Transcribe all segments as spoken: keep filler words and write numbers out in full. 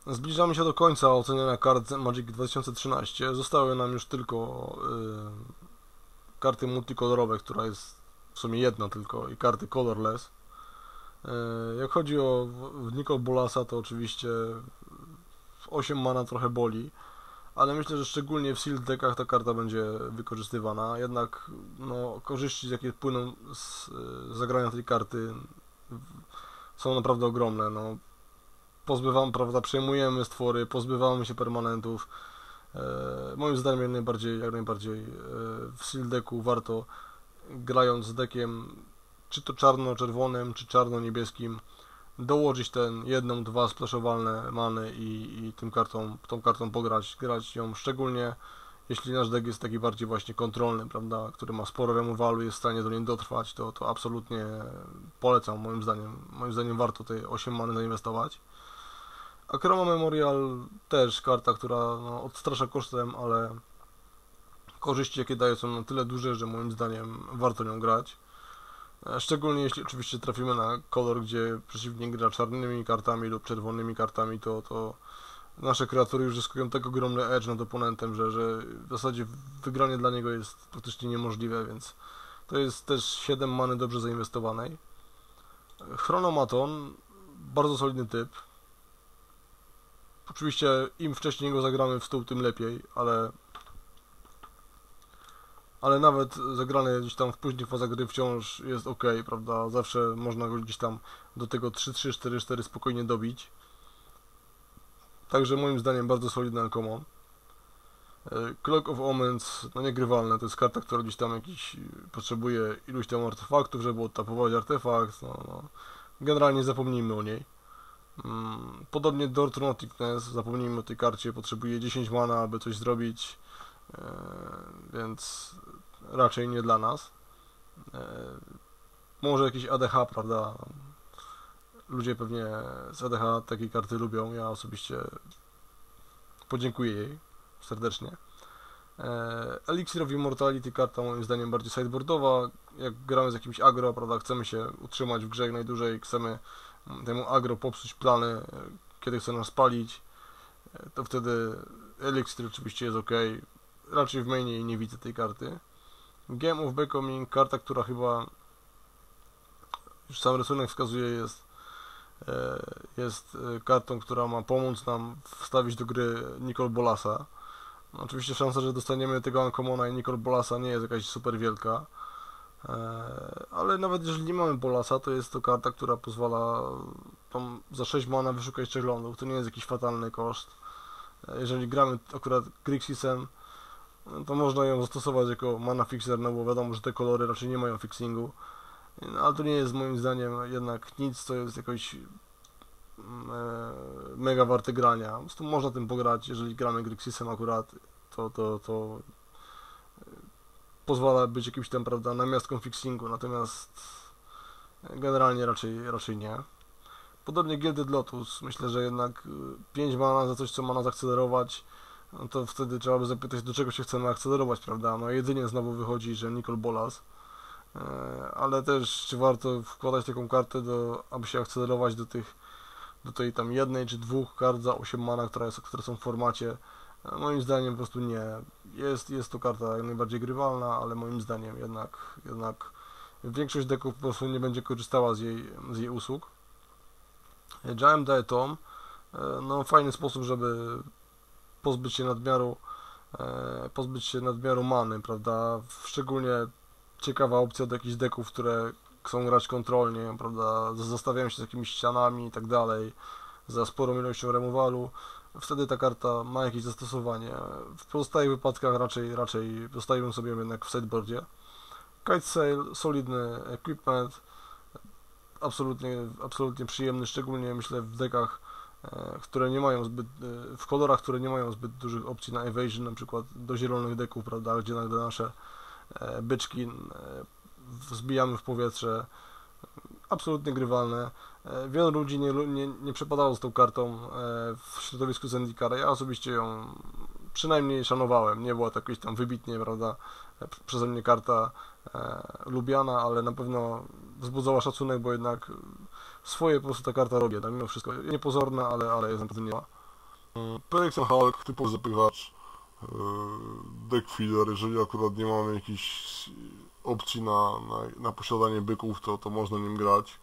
Zbliżamy się do końca oceniania kart Magic dwa tysiące trzynaście. Zostały nam już tylko y, karty multikolorowe, która jest w sumie jedna tylko, i karty colorless. Y, jak chodzi o Nicol Bolasa, to oczywiście osiem mana trochę boli, ale myślę, że szczególnie w sealed deckach ta karta będzie wykorzystywana. Jednak no, korzyści, jakie płyną z, z zagrania tej karty, są naprawdę ogromne. No, pozbywamy, prawda, przejmujemy stwory, pozbywamy się permanentów. E, moim zdaniem jak najbardziej, jak najbardziej e, w sealed decku warto, grając z deckiem czy to czarno-czerwonym, czy czarno-niebieskim, dołożyć ten jedną, dwa splaszowalne many i, i tym kartą, tą kartą pograć, grać ją, szczególnie jeśli nasz deck jest taki bardziej właśnie kontrolny, prawda, który ma sporo remowalu, jest w stanie do niej dotrwać, to, to absolutnie polecam, moim zdaniem. Moim zdaniem warto te osiem many zainwestować. A Chroma Memorial też karta, która no, odstrasza kosztem, ale korzyści jakie daje są na tyle duże, że moim zdaniem warto nią grać. Szczególnie jeśli oczywiście trafimy na kolor, gdzie przeciwnik gra czarnymi kartami lub czerwonymi kartami, to, to nasze kreatury już zyskują tak ogromny edge nad oponentem, że, że w zasadzie wygranie dla niego jest praktycznie niemożliwe, więc to jest też siedem many dobrze zainwestowanej. Chronomaton, bardzo solidny typ. Oczywiście im wcześniej go zagramy w stół, tym lepiej, ale ale nawet zagrany gdzieś tam w późnych fazach gry wciąż jest ok, prawda? Zawsze można go gdzieś tam do tego trzy trzy, cztery cztery spokojnie dobić. Także moim zdaniem bardzo solidny uncommon. Cloak of Omens, no niegrywalne, to jest karta, która gdzieś tam jakiś potrzebuje iluś tam artefaktów, żeby odtapować artefakt, no, no. Generalnie zapomnijmy o niej. Podobnie do Traumaticness, zapomnijmy o tej karcie, potrzebuje dziesięć mana, aby coś zrobić, więc raczej nie dla nas. Może jakiś A D H, prawda? Ludzie pewnie z A D H takiej karty lubią, ja osobiście podziękuję jej serdecznie. Elixir of Immortality, karta moim zdaniem bardziej sideboardowa. Jak gramy z jakimś agro, prawda, chcemy się utrzymać w grze jak najdłużej, chcemy temu agro popsuć plany, kiedy chce nas spalić, to wtedy Elixir oczywiście jest ok. Raczej w mainie nie widzę tej karty. Game of Becoming, karta, która chyba już sam rysunek wskazuje, jest jest kartą, która ma pomóc nam wstawić do gry Nicol Bolasa. Oczywiście szansa, że dostaniemy tego uncommona i Nicol Bolasa nie jest jakaś super wielka, ale nawet jeżeli nie mamy Bolasa, to jest to karta, która pozwala tam za sześć mana wyszukać trzech lądów. To nie jest jakiś fatalny koszt. Jeżeli gramy akurat Grixisem, to można ją zastosować jako mana fixer, no bo wiadomo, że te kolory raczej nie mają fixingu. No, ale to nie jest moim zdaniem jednak nic, co jest jakoś e, mega warte grania. Po prostu można tym pograć, jeżeli gramy Grixisem akurat, to, to, to pozwala być jakimś tam, prawda, namiastką fixingu, natomiast generalnie raczej, raczej nie. Podobnie Gilded Lotus, myślę, że jednak pięć mana za coś, co ma nas akcelerować, no to wtedy trzeba by zapytać, do czego się chcemy akcelerować, prawda? No jedynie znowu wychodzi, że Nicol Bolas, ale też czy warto wkładać taką kartę, do, aby się akcelerować do tych, do tej tam jednej czy dwóch kart za osiem mana, która jest, które są w formacie. Moim zdaniem po prostu nie. Jest, jest to karta jak najbardziej grywalna, ale moim zdaniem jednak, jednak większość decków po prostu nie będzie korzystała z jej, z jej usług. Giant Diatom, no fajny sposób, żeby pozbyć się nadmiaru, pozbyć się nadmiaru many, prawda? Szczególnie ciekawa opcja do jakichś decków, które chcą grać kontrolnie, prawda? Zostawiają się z jakimiś ścianami i tak dalej, za sporą ilością remowalu. Wtedy ta karta ma jakieś zastosowanie. W pozostałych wypadkach raczej, raczej zostawiłbym sobie jednak w sideboardzie. Kite Sail, solidny equipment, absolutnie, absolutnie przyjemny, szczególnie myślę w deckach, które nie mają zbyt, w kolorach, które nie mają zbyt dużych opcji na evasion, na przykład do zielonych decków, prawda, gdzie nagle nasze byczki wzbijamy w powietrze. Absolutnie grywalne. Wielu ludzi nie, nie, nie przepadało z tą kartą w środowisku Zendikara. Ja osobiście ją przynajmniej szanowałem. Nie była to jakaś tam wybitnie, prawda, przeze mnie karta e, lubiana, ale na pewno wzbudzała szacunek, bo jednak swoje po prostu ta karta robi. Tak, mimo wszystko niepozorna, ale, ale jest naprawdę miła. Pyrexen Hulk, typowy zapychacz, yy, deck filler, jeżeli akurat nie mamy jakichś opcji na, na, na posiadanie byków, to, to można nim grać.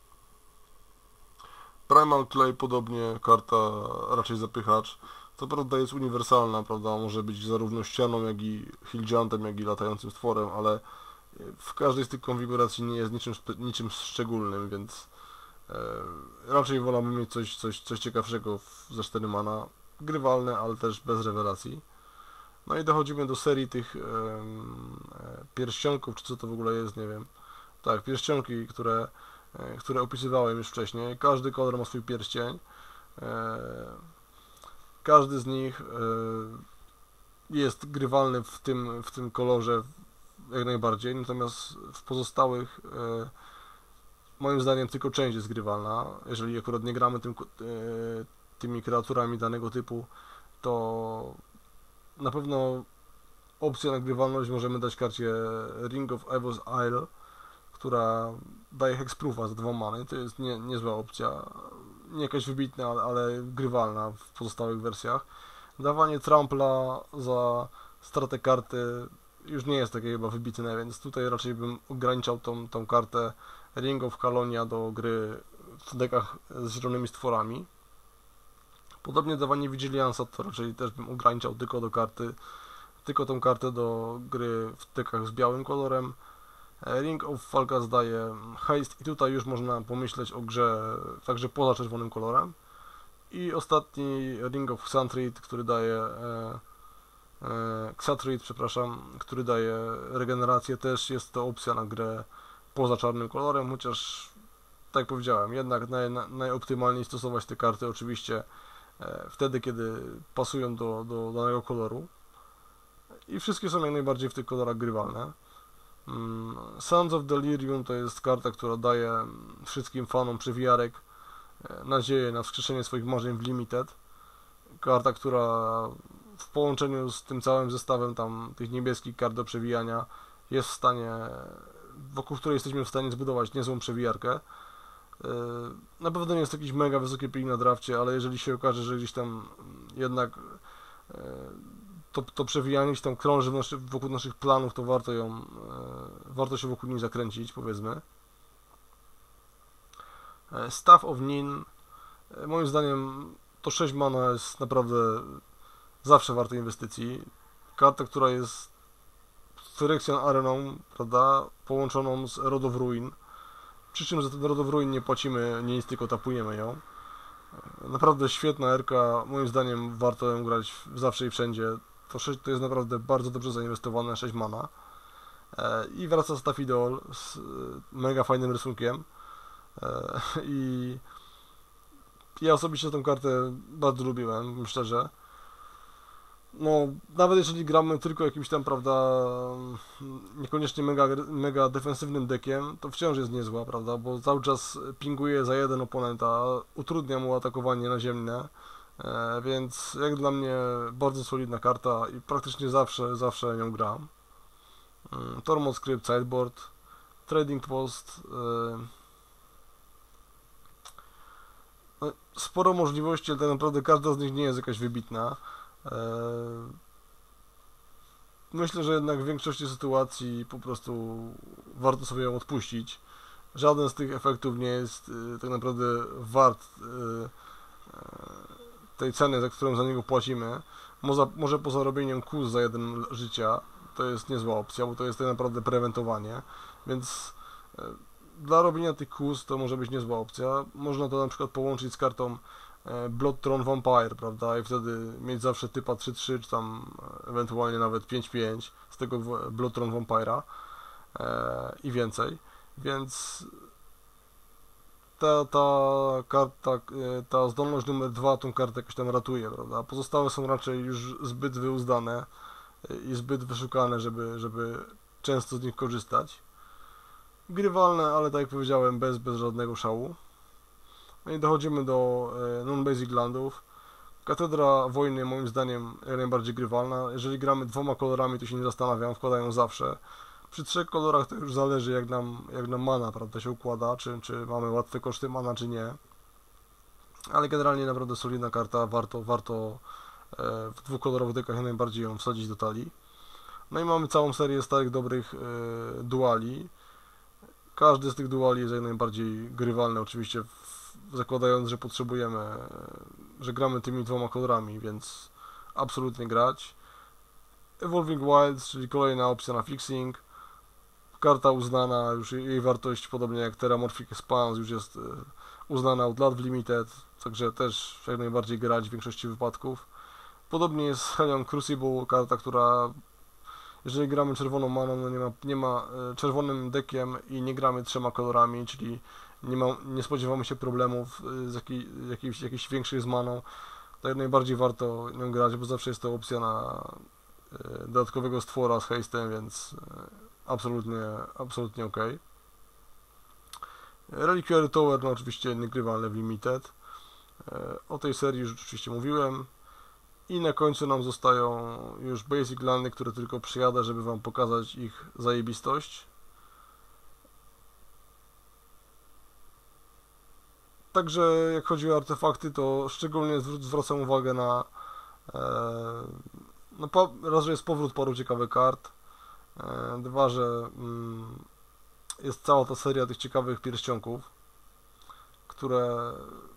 Primal Clay podobnie, karta raczej zapychacz. Co prawda jest uniwersalna, prawda, może być zarówno ścianą, jak i hillgiantem, jak i latającym stworem, ale w każdej z tych konfiguracji nie jest niczym, niczym szczególnym, więc e, raczej wolałbym mieć coś, coś, coś ciekawszego w, za cztery mana. Grywalne, ale też bez rewelacji. No i dochodzimy do serii tych e, pierścionków, czy co to w ogóle jest, nie wiem. Tak, pierścionki, które, e, które opisywałem już wcześniej. Każdy kolor ma swój pierścień. E, każdy z nich e, jest grywalny w tym, w tym kolorze jak najbardziej, natomiast w pozostałych e, moim zdaniem tylko część jest grywalna. Jeżeli akurat nie gramy tym, e, tymi kreaturami danego typu, to na pewno opcję na grywalność możemy dać karcie Ring of Evo's Isle, która daje hexproofa za dwa many. To jest nie, niezła opcja, nie jakaś wybitna, ale, ale grywalna w pozostałych wersjach. Dawanie trampla za stratę karty już nie jest takie chyba wybitne, więc tutaj raczej bym ograniczał tą, tą kartę Ring of Calonia do gry w dekach z zielonymi stworami. Podobnie dawanie Vigiliansa to raczej też bym ograniczał tylko do karty, tylko tą kartę do gry w dekach z białym kolorem. Ring of Falkas daje haste i tutaj już można pomyśleć o grze także poza czerwonym kolorem. I ostatni Ring of Xantrid, który daje e, e, Xatrid, przepraszam, który daje regenerację, też jest to opcja na grę poza czarnym kolorem, chociaż tak jak powiedziałem, jednak naj, najoptymalniej stosować te karty oczywiście e, wtedy, kiedy pasują do, do danego koloru. I wszystkie są jak najbardziej w tych kolorach grywalne. Mm, Sons of Delirium to jest karta, która daje wszystkim fanom przewijarek nadzieję na wskrzeszenie swoich marzeń w Limited. Karta, która w połączeniu z tym całym zestawem tam tych niebieskich kart do przewijania jest w stanie, wokół której jesteśmy w stanie zbudować niezłą przewijarkę. Na pewno nie jest jakiś mega wysoki ping na drafcie, ale jeżeli się okaże, że gdzieś tam jednak to, to przewijanie gdzieś tam krąży w naszy, wokół naszych planów, to warto ją, warto się wokół niej zakręcić, powiedzmy. Staff of Nin, moim zdaniem to sześć mana jest naprawdę zawsze warte inwestycji. Karta, która jest Phyrexian Areną, prawda, połączoną z Rod of Ruin, przy czym za ten Rod of Ruin nie płacimy nic, tylko tapujemy ją. Naprawdę świetna erka, moim zdaniem warto ją grać zawsze i wszędzie. To, sześć, to jest naprawdę bardzo dobrze zainwestowane sześć mana. I wraca Staff Idol z mega fajnym rysunkiem. I ja osobiście tę kartę bardzo lubiłem, szczerze. No, nawet jeżeli gramy tylko jakimś tam, prawda, niekoniecznie mega, mega defensywnym deckiem, to wciąż jest niezła, prawda, bo cały czas pinguje za jeden oponenta, utrudnia mu atakowanie naziemne, e, więc jak dla mnie bardzo solidna karta i praktycznie zawsze, zawsze nią gram. E, Tormod Script, Sideboard, Trading Post, e, no, sporo możliwości, ale tak naprawdę każda z nich nie jest jakaś wybitna. Myślę, że jednak w większości sytuacji po prostu warto sobie ją odpuścić. Żaden z tych efektów nie jest tak naprawdę wart tej ceny, za którą za niego płacimy. Może, może poza robieniem kus za jeden życia to jest niezła opcja, bo to jest tak naprawdę prewentowanie, więc dla robienia tych kus to może być niezła opcja. Można to na przykład połączyć z kartą Bloodthorn Vampire, prawda, i wtedy mieć zawsze typa trzy trzy, czy tam ewentualnie nawet pięć pięć z tego Bloodthorn Vampire'a e, i więcej, więc ta, ta karta, ta zdolność numer dwa tą kartę jakoś tam ratuje, prawda, pozostałe są raczej już zbyt wyuzdane i zbyt wyszukane, żeby, żeby często z nich korzystać. Grywalne, ale tak jak powiedziałem, bez, bez żadnego szału. No i dochodzimy do e, non-basic landów. Katedra Wojny moim zdaniem jak najbardziej grywalna. Jeżeli gramy dwoma kolorami, to się nie zastanawiam, wkładają zawsze. Przy trzech kolorach to już zależy jak nam, jak nam mana, prawda, się układa, czy, czy mamy łatwe koszty mana, czy nie. ale generalnie naprawdę solidna karta, warto, warto e, w dwukolorowych dekach jak najbardziej ją wsadzić do talii. No i mamy całą serię starych, dobrych e, duali. Każdy z tych duali jest jak najbardziej grywalny, oczywiście w, zakładając, że potrzebujemy, e, że gramy tymi dwoma kolorami, więc absolutnie grać. Evolving Wilds, czyli kolejna opcja na fixing. Karta uznana, już jej wartość, podobnie jak Terramorphic Expanse, już jest uznana od lat w Limited, także też jak najbardziej grać w większości wypadków. Podobnie jest z Hellion Crucible, karta, która jeżeli gramy czerwoną maną, no nie ma, nie ma czerwonym dekiem i nie gramy trzema kolorami, czyli nie, ma, nie spodziewamy się problemów z jakiej, jakiejś, jakiejś większej z maną, to jak najbardziej warto nią grać, bo zawsze jest to opcja na dodatkowego stwora z haste'em, więc absolutnie, absolutnie ok. Reliquary Tower, no oczywiście niegrywalne w Limited. O tej serii już oczywiście mówiłem. I na końcu nam zostają już Basic Landy, które tylko przyjadę, żeby Wam pokazać ich zajebistość. Także jak chodzi o artefakty, to szczególnie zwracam uwagę na no, raz, że jest powrót paru ciekawych kart, dwa, że mm, jest cała ta seria tych ciekawych pierścionków, które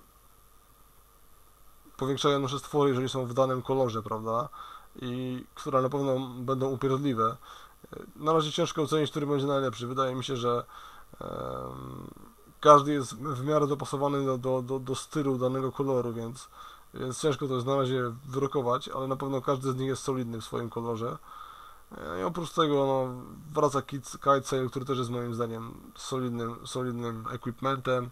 powiększają nasze stwory, jeżeli są w danym kolorze, prawda, i które na pewno będą upierdliwe. Na razie ciężko ocenić, który będzie najlepszy. Wydaje mi się, że um, każdy jest w miarę dopasowany do, do, do, do stylu danego koloru, więc, więc ciężko to jest na razie wyrokować, ale na pewno każdy z nich jest solidny w swoim kolorze. I oprócz tego no, wraca Kite Sail, który też jest moim zdaniem solidnym, solidnym equipmentem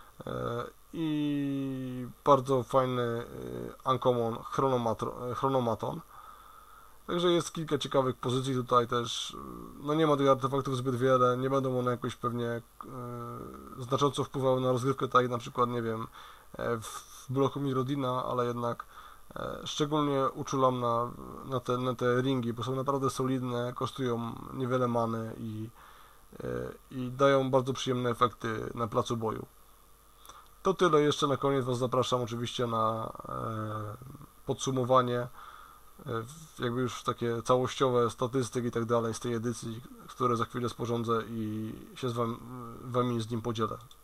i bardzo fajny Uncommon Chronomaton. Także jest kilka ciekawych pozycji tutaj też. No nie ma tych artefaktów zbyt wiele, nie będą one jakoś pewnie e, znacząco wpływały na rozgrywkę, tak jak na przykład, nie wiem, w bloku Mirodina, ale jednak e, szczególnie uczulam na, na, te, na te ringi, bo są naprawdę solidne, kosztują niewiele many i, e, i dają bardzo przyjemne efekty na placu boju. To tyle, jeszcze na koniec Was zapraszam oczywiście na e, podsumowanie, e, jakby już takie całościowe statystyki i tak dalej z tej edycji, które za chwilę sporządzę i się z wam, Wami z nim podzielę.